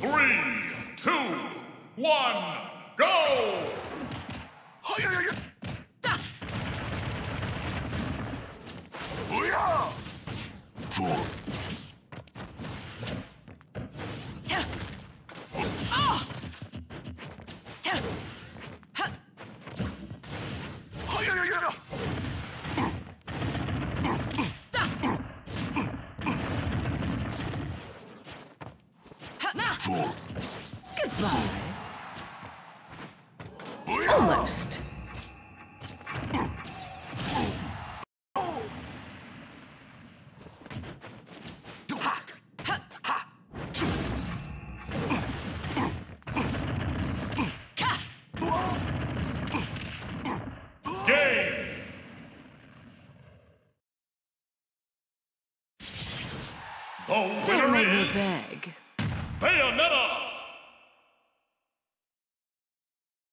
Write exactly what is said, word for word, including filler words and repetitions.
Three, two, one, go! Four. Four. Goodbye. Almost. Game! The Don't winner make me is beg. Bayonetta!